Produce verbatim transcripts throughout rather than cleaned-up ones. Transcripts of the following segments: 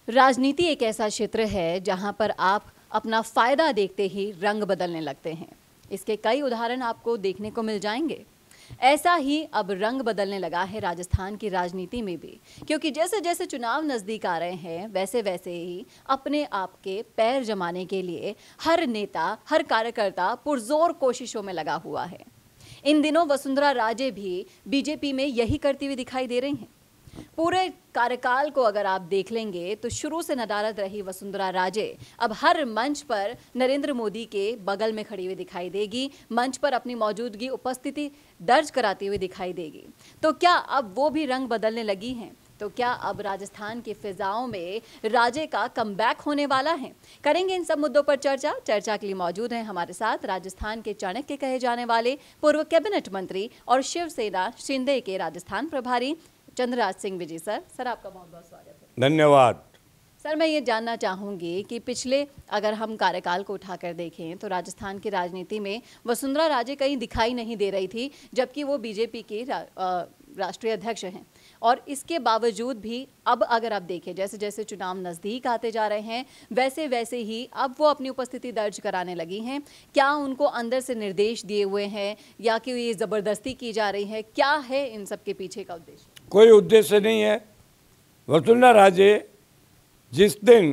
राजनीति एक ऐसा क्षेत्र है जहां पर आप अपना फायदा देखते ही रंग बदलने लगते हैं। इसके कई उदाहरण आपको देखने को मिल जाएंगे। ऐसा ही अब रंग बदलने लगा है राजस्थान की राजनीति में भी, क्योंकि जैसे जैसे चुनाव नजदीक आ रहे हैं वैसे वैसे ही अपने आप के पैर जमाने के लिए हर नेता, हर कार्यकर्ता पुरजोर कोशिशों में लगा हुआ है। इन दिनों वसुंधरा राजे भी बीजेपी में यही करती हुई दिखाई दे रही हैं। पूरे कार्यकाल को अगर आप देख लेंगे तो शुरू से नदारद रही वसुंधरा राजे अब हर मंच पर नरेंद्र मोदी के बगल में खड़ी हुई दिखाई देगी, मंच पर अपनी मौजूदगी, उपस्थिति दर्ज कराती हुई दिखाई देगी। तो क्या अब वो भी रंग बदलने लगी हैं? तो क्या अब राजस्थान की फिजाओं में राजे का कमबैक होने वाला है? करेंगे इन सब मुद्दों पर चर्चा। चर्चा के लिए मौजूद हैं हमारे साथ राजस्थान के चाणक्य कहे जाने वाले पूर्व कैबिनेट मंत्री और शिवसेना शिंदे के राजस्थान प्रभारी चंद्रराज सिंह विजय सर। सर आपका बहुत बहुत स्वागत है। धन्यवाद। सर मैं ये जानना चाहूँगी कि पिछले अगर हम कार्यकाल को उठाकर देखें तो राजस्थान की राजनीति में वसुंधरा राजे कहीं दिखाई नहीं दे रही थी, जबकि वो बीजेपी की रा, राष्ट्रीय अध्यक्ष हैं। और इसके बावजूद भी अब अगर आप देखें जैसे जैसे चुनाव नज़दीक आते जा रहे हैं वैसे वैसे ही अब वो अपनी उपस्थिति दर्ज कराने लगी हैं। क्या उनको अंदर से निर्देश दिए हुए हैं या कि ये ज़बरदस्ती की जा रही है? क्या है इन सब के पीछे का उद्देश्य? कोई उद्देश्य नहीं है। वसुंधरा राजे जिस दिन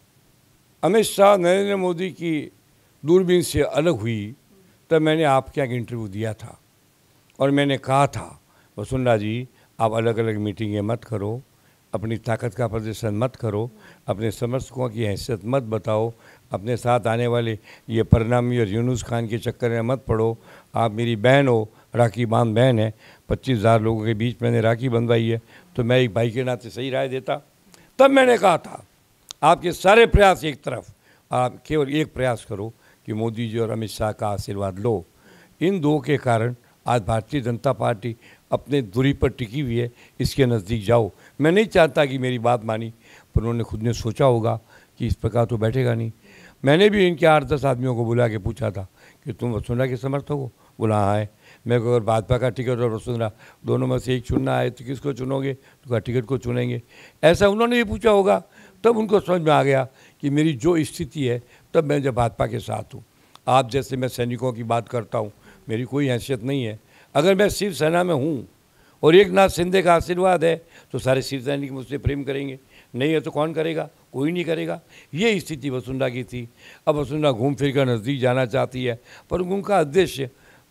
अमित शाह, नरेंद्र मोदी की दूरबीन से अलग हुई तब मैंने आपके यहाँ इंटरव्यू दिया था और मैंने कहा था वसुंधरा जी आप अलग अलग मीटिंगें मत करो, अपनी ताकत का प्रदर्शन मत करो, अपने समर्थकों की हैसियत मत बताओ, अपने साथ आने वाले ये परनामी और यूनुस खान के चक्कर में मत पड़ो। आप मेरी बहन हो, राखी बांध बहन है, पच्चीस हज़ार लोगों के बीच मैंने राखी बंधवाई है, तो मैं एक भाई के नाते सही राय देता। तब मैंने कहा था आपके सारे प्रयास एक तरफ, आप केवल एक प्रयास करो कि मोदी जी और अमित शाह का आशीर्वाद लो। इन दो के कारण आज भारतीय जनता पार्टी अपने दूरी पर टिकी हुई है, इसके नज़दीक जाओ। मैं नहीं चाहता कि मेरी बात मानी, पर उन्होंने खुद ने सोचा होगा कि इस प्रकार तो बैठेगा नहीं। मैंने भी इनके आठ दस आदमियों को बुला के पूछा था कि तुम वसुंधरा के समर्थक हो? बोला हाँ है। मैं अगर भाजपा का टिकट और वसुंधरा दोनों में से एक चुनना है तो किसको चुनोगे? तो कहा टिकट को चुनेंगे। ऐसा उन्होंने भी पूछा होगा, तब उनको समझ में आ गया कि मेरी जो स्थिति है तब मैं जब भाजपा के साथ हूँ। आप जैसे मैं सैनिकों की बात करता हूँ, मेरी कोई हैसियत नहीं है। अगर मैं शिवसेना में हूँ और एक नाथ शिंदे का आशीर्वाद है तो सारे शिव सैनिक मुझसे प्रेम करेंगे, नहीं है तो कौन करेगा? कोई नहीं करेगा। ये स्थिति वसुंधरा की थी। अब वसुंधरा घूम फिर कर नज़दीक जाना चाहती है, पर उनका उद्देश्य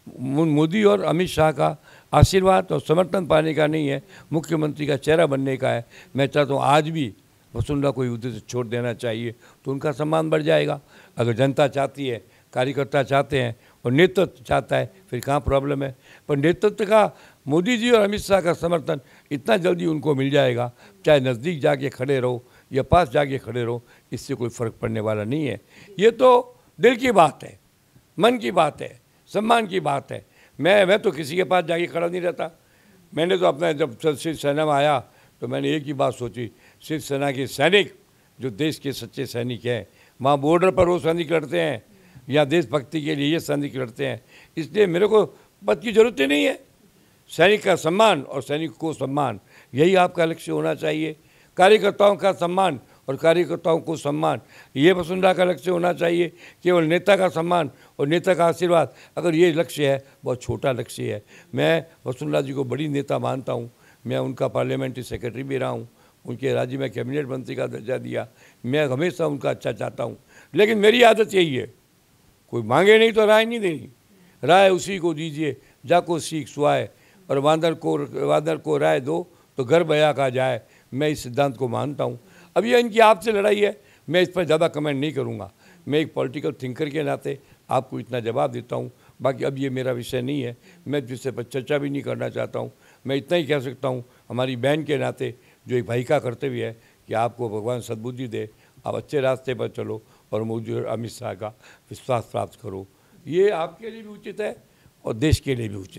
मोदी और अमित शाह का आशीर्वाद और समर्थन पाने का नहीं है, मुख्यमंत्री का चेहरा बनने का है। मैं चाहता हूँ आज भी वसुंधरा को उद्देश्य छोड़ देना चाहिए तो उनका सम्मान बढ़ जाएगा। अगर जनता चाहती है, कार्यकर्ता चाहते हैं और नेतृत्व चाहता है, फिर कहाँ प्रॉब्लम है? पर नेतृत्व का मोदी जी और अमित शाह का समर्थन इतना जल्दी उनको मिल जाएगा, चाहे नज़दीक जाके खड़े रहो या पास जाके खड़े रहो, इससे कोई फ़र्क पड़ने वाला नहीं है। ये तो दिल की बात है, मन की बात है, सम्मान की बात है। मैं मैं तो किसी के पास जाके खड़ा नहीं रहता। मैंने तो अपना जब शिव सेना में आया तो मैंने एक ही बात सोची, शिव सेना के सैनिक जो देश के सच्चे सैनिक हैं, वहाँ बॉर्डर पर वो सैनिक लड़ते हैं या देशभक्ति के लिए ये सैनिक लड़ते हैं, इसलिए मेरे को पद की ज़रूरत ही नहीं है। सैनिक का सम्मान और सैनिक को सम्मान, यही आपका लक्ष्य होना चाहिए। कार्यकर्ताओं का सम्मान और कार्यकर्ताओं को सम्मान, ये वसुंधरा का लक्ष्य होना चाहिए। केवल नेता का सम्मान और नेता का आशीर्वाद, अगर ये लक्ष्य है, बहुत छोटा लक्ष्य है। मैं वसुंधरा जी को बड़ी नेता मानता हूँ। मैं उनका पार्लियामेंट्री सेक्रेटरी भी रहा हूँ, उनके राज्य में कैबिनेट मंत्री का दर्जा दिया। मैं हमेशा उनका अच्छा चाहता हूँ, लेकिन मेरी आदत यही है, कोई मांगे नहीं तो राय नहीं देनी। राय उसी को दीजिए जाको सीख सुहाए, और वानर को वानर को राय दो तो घर बया का जाए। मैं इस सिद्धांत को मानता हूँ। अब ये इनकी आपसे लड़ाई है, मैं इस पर ज़्यादा कमेंट नहीं करूँगा। मैं एक पॉलिटिकल थिंकर के नाते आपको इतना जवाब देता हूँ। बाकी अब ये मेरा विषय नहीं है, मैं इस विषय पर चर्चा भी नहीं करना चाहता हूँ। मैं इतना ही कह सकता हूँ हमारी बहन के नाते, जो एक भाई का कर्तव्य है कि आपको भगवान सद्बुद्धि दे, आप अच्छे रास्ते पर चलो और मोदी और अमित शाह का विश्वास प्राप्त करो। ये आपके लिए भी उचित है और देश के लिए भी उचित है।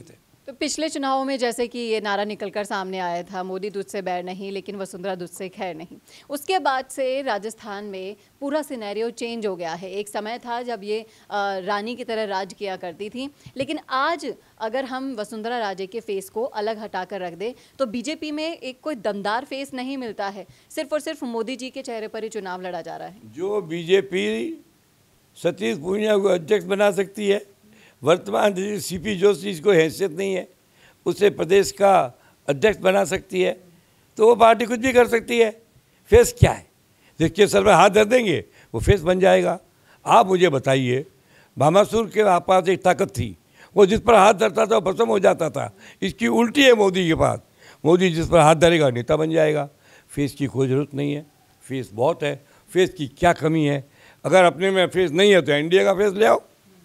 तो पिछले चुनावों में जैसे कि ये नारा निकलकर सामने आया था, मोदी दूध से बैर नहीं लेकिन वसुंधरा दूध से खैर नहीं, उसके बाद से राजस्थान में पूरा सिनेरियो चेंज हो गया है। एक समय था जब ये रानी की तरह राज किया करती थी, लेकिन आज अगर हम वसुंधरा राजे के फेस को अलग हटाकर रख दें तो बीजेपी में एक कोई दमदार फेस नहीं मिलता है, सिर्फ और सिर्फ मोदी जी के चेहरे पर ही चुनाव लड़ा जा रहा है। जो बीजेपी सतीश पूनिया को अध्यक्ष बना सकती है, वर्तमान सीपी जोशी जिसको हैसियत नहीं है उसे प्रदेश का अध्यक्ष बना सकती है, तो वो पार्टी कुछ भी कर सकती है। फेस क्या है, जिसके सर में हाथ धर देंगे वो फेस बन जाएगा। आप मुझे बताइए, भामासुर के पास एक ताकत थी, वो जिस पर हाथ धरता था वो भस्म हो जाता था। इसकी उल्टी है मोदी के पास, मोदी जिस पर हाथ धरेगा नेता बन जाएगा। फेस की कोई ज़रूरत नहीं है, फेस बहुत है। फेस की क्या कमी है? अगर अपने में फेस नहीं है तो एनडीए का फेस ले आओ।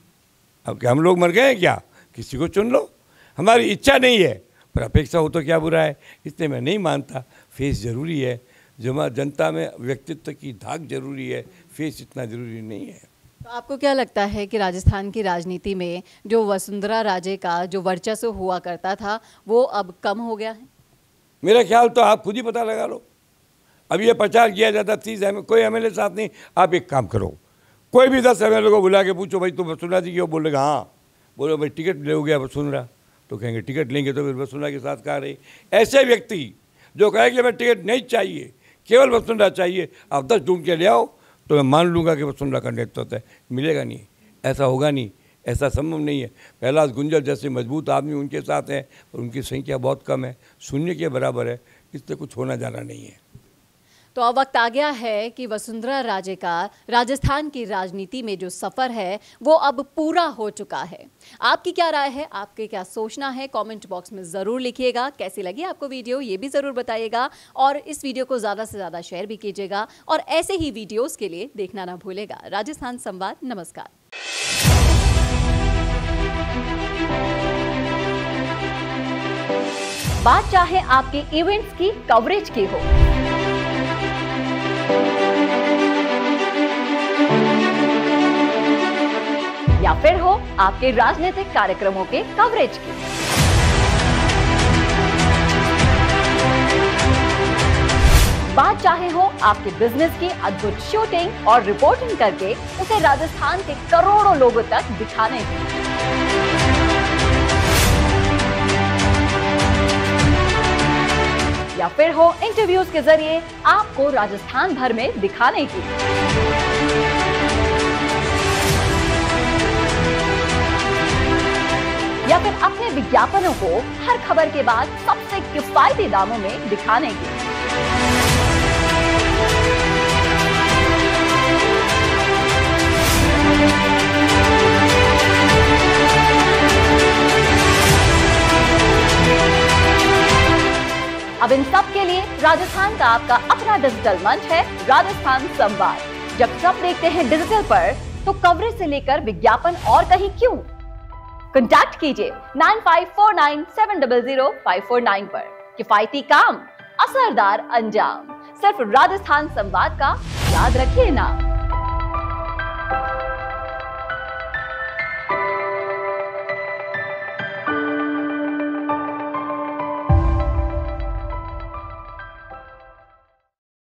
अब क्या हम लोग मर गए हैं क्या? किसी को चुन लो। हमारी इच्छा नहीं है पर अपेक्षा हो तो क्या बुरा है, इसलिए मैं नहीं मानता फेस ज़रूरी है। जमा जनता में व्यक्तित्व की धाक जरूरी है, फेस इतना ज़रूरी नहीं है। तो आपको क्या लगता है कि राजस्थान की राजनीति में जो वसुंधरा राजे का जो वर्चस्व हुआ करता था वो अब कम हो गया है? मेरा ख्याल तो आप खुद ही पता लगा लो। अब ये प्रचार किया जाता तीस एम कोई एम एल ए साथ नहीं। आप एक काम करो, कोई भी दस एम एल ए को बुला के पूछो भाई तुम वसुंधरा जी क्यों, बोलेगा हाँ। बोलो भाई टिकट ले हो गया वसुंधरा, तो कहेंगे टिकट लेंगे तो फिर वसुंधरा के साथ कहाँ रही। ऐसे व्यक्ति जो कहे कि हमें टिकट नहीं चाहिए, केवल वसुंधरा चाहिए, आप दस ढूंढ के ले आओ तो मैं मान लूँगा कि वसुंधरा का नेतृत्व है। मिलेगा नहीं, ऐसा होगा नहीं, ऐसा संभव नहीं है। कैलाश गुंजर जैसे मजबूत आदमी उनके साथ हैं और उनकी संख्या बहुत कम है, शून्य के बराबर है, इससे कुछ होना जाना नहीं है। तो अब वक्त आ गया है कि वसुंधरा राजे का राजस्थान की राजनीति में जो सफ़र है वो अब पूरा हो चुका है। आपकी क्या राय है, आपके क्या सोचना है, कमेंट बॉक्स में ज़रूर लिखिएगा। कैसी लगी आपको वीडियो ये भी ज़रूर बताइएगा और इस वीडियो को ज़्यादा से ज़्यादा शेयर भी कीजिएगा और ऐसे ही वीडियोज़ के लिए देखना ना भूलेगा राजस्थान संवाद। नमस्कार। बात चाहे आपके इवेंट्स की कवरेज की हो, या फिर हो आपके राजनीतिक कार्यक्रमों के कवरेज की, बात चाहे हो आपके बिजनेस की अद्भुत शूटिंग और रिपोर्टिंग करके उसे राजस्थान के करोड़ों लोगों तक दिखाने की, या फिर हो इंटरव्यूज के जरिए आपको राजस्थान भर में दिखाने की, या फिर अपने विज्ञापनों को हर खबर के बाद सबसे किफायती दामों में दिखाने की। अब इन सब के लिए राजस्थान का आपका अपना डिजिटल मंच है राजस्थान संवाद। जब सब देखते हैं डिजिटल पर तो कवरेज से लेकर विज्ञापन और कहीं क्यों। कॉन्टैक्ट कीजिए nine five four nine seven zero zero five four nine पर। किफायती काम, असरदार अंजाम, सिर्फ राजस्थान संवाद का याद रखिए ना।